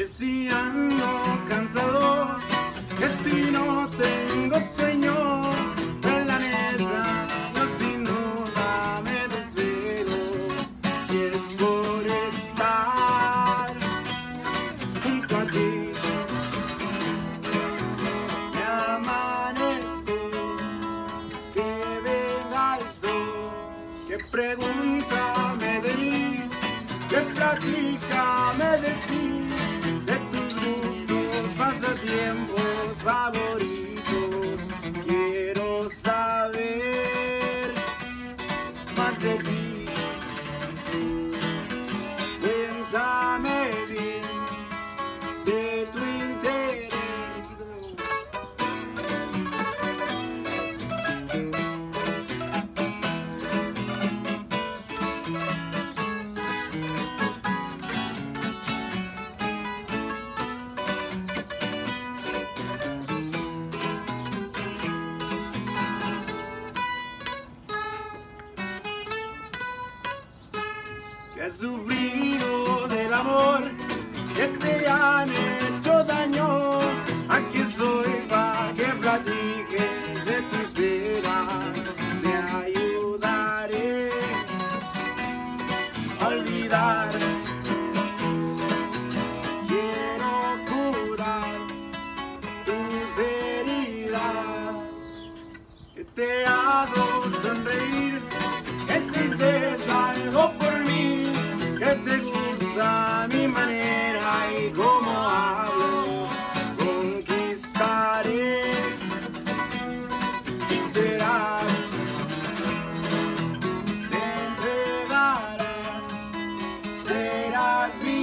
que si ando cansado, que si no tengo sueño, pues la neta, yo sin duda me desvelo, si es por estar junto a ti. Me amanezco, que venga el sol, que pregúntame de mí, que platícame de ti, de tus gustos, pasatiempos favoritos. Quiero saber más de ti. Cuéntame bien de tu interés. Que has sufrido del amor, que te han hecho daño. Aquí estoy para que platiques de tus penas, te ayudaré a olvidar. Quiero curar tus heridas, que te hago sonreír, que sientes algo por mí, que te gusta mi manera y cómo hablo. Conquistaré y serás, te entregarás, serás mi